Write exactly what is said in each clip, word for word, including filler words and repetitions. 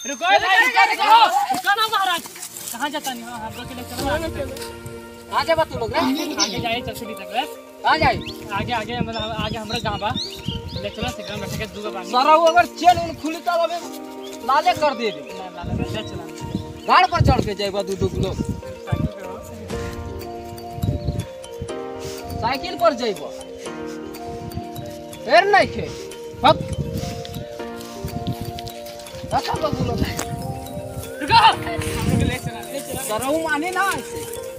रुको भाई रुको रुको ना महाराज कहां जाता नहीं हां हम लोग के लिए चलो कहां जाबा तू लोग रे आगे जाए चलते तक रे कहां जाई आगे आगे मतलब आगे हमरा गांव बा ले चलो से ग्राम बैठ के दूगो बानी सारा अगर चल उन खुली तब अबे लाले कर दे दे लाले ले चला गाड़ पर चढ़ के जाइबा दू दू किलो साइकिल पर जाइबा फेर नहीं खे हप अच्छा बबुलो रुको हम लोग ले चला ले चला सरहु माने ना ऐसे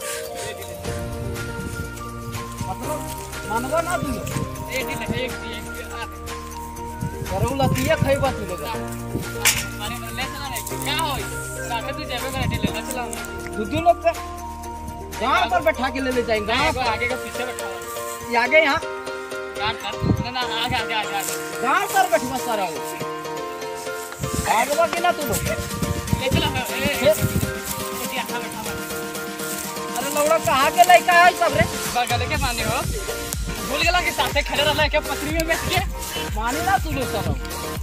मतलब मानवा ना तू एक दिन एक एक सरहु लतिया खइबा तू लोग माने ले चला नहीं क्या होई साथे तू जेबे करे ले चला दू दू लोग का गांव पर बैठा के ले ले जाएंगे आगे आगे का पीछे बैठा ये आगे यहाँ यार कर ना ना आगे आगे आगे गांव पर बैठवा सरहु आगवा के ना तू लोग ले चला ए हां बैठा अरे लौड़ा कहां के लइका है सब रे बगल के माने हो भूल गेला के साथे खड़े रहला के पत्नी में बैठ के माने ना तू लोग सरहु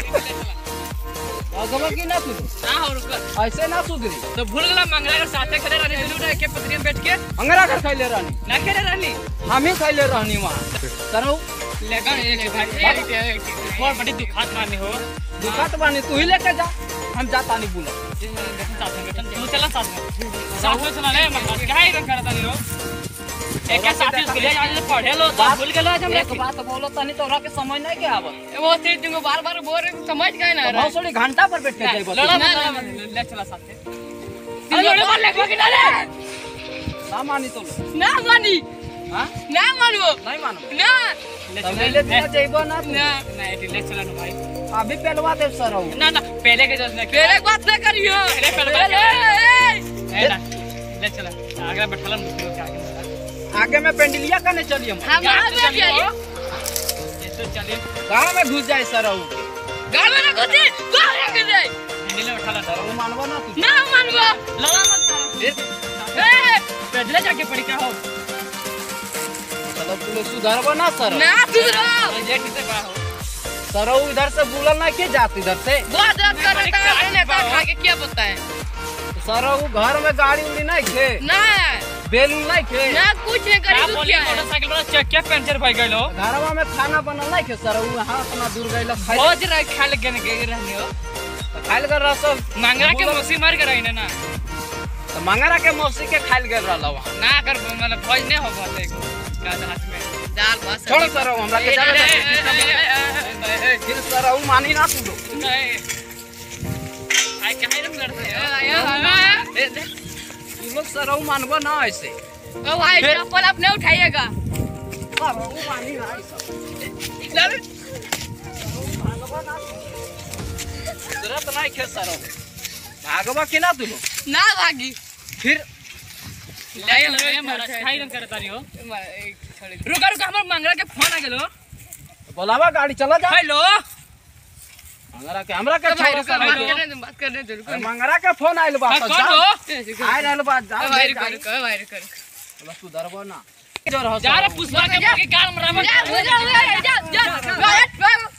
आगवा के ना तू लोग हां हो रुक ऐसे ना सुधरी तो भूल गेला मंगरा के साथे खड़े रहनी दुनू रह के पत्नी में बैठ के अंगरा घर खइले रहनी ना खड़े रहनी हम ही खइले रहनी वहां सरहु लेगा एक भाई और बड़ी दुखात माने हो दुकात बानी तू ही लेके जा हम जाता नहीं बोला साथ में तू चला साथ में साथ में चला ले मंगरा काहे रंग करता नहीं हो एक साथी उसके लिए आज पढ़े लो तो भूल गेलो आज हम एक बात बोलो तनी तोरा के समझ नहीं के आवत वो तीन दिन बार बार बोल समझ गए ना बहुत थोड़ी घंटा पर बैठ के जाइबा लड़ा ले चला साथ में लड़ा मार लेको कि ना ले ना मानी तो ना मानी हां ना मानबो नहीं मानो ना तब ले ले जाइबो ना ना ना ले चला ना भाई अभी पहलवा दे सरहु ना ना पहले के जल्द पहले बात ना करियो पहले पहले ए ना ले चला आगे बैठला मुझे क्या आगे आगे में पेंडलिया करने चलिए हम हम आगे जाइए ये तो चलिए गांव में घुस जाए सरहु गांव में ना घुसे गांव में घुस जाए पेंडलिया बैठला सरहु मानवा ना तू ना मानवा लड़ा मत ए पैदल जाके पड़ी क्या हो चलो तू लोग सुधरबो ना सरहु ना सुधरो ये किसे बा हो सरहु इधर से बुलल ना के जात इधर से बहुत रात का रहता है नेता खा के क्या पता है सरहु घर में गाड़ी उड़ी नहीं खे ना बेलून नहीं खे ना कुछ नहीं करी तू क्या मोटरसाइकिल वाला चेक के पंचर भाई गइलो घरवा में खाना बनल नहीं खे सरहु हां अपना दूर गइलो खाइ बहुत रह खा लगे न गए रहने हो खाइल कर रहा सब मांगरा के मौसी मार के रही ना तो मंगरा के मौसी के खाइल कर रहला ना कर मतलब फौज नहीं हो बात एगो का हाथ में दाल भात छोड़ सरहु हमरा के जाने फिर सरहु मानी ना तू लोग नहीं आई काहे रंग करते हो तू लोग सरहु मानबो ना ऐसे ओ भाई चप्पल अपने उठाइएगा सरहु मानी ना ऐसे जरूरत नहीं खे सरहु भागवा के ना तू लोग ना भागी फिर ले ले मारा काहे रंग करता नहीं हो रुका रुका हमर मंगरा के फोन आ गेलो बोलावा गाड़ी चला जा हेलो मंगरा के हमरा के भाई छोड़ बात करने दे बात करने दे रुको मंगरा के फोन आइल बा तो जा आइ रहल बा जा भाई रुको रुको भाई रुको बस तू डरबो ना जोर हो जा रे पुष्पा के गाल में रावण जा जा जा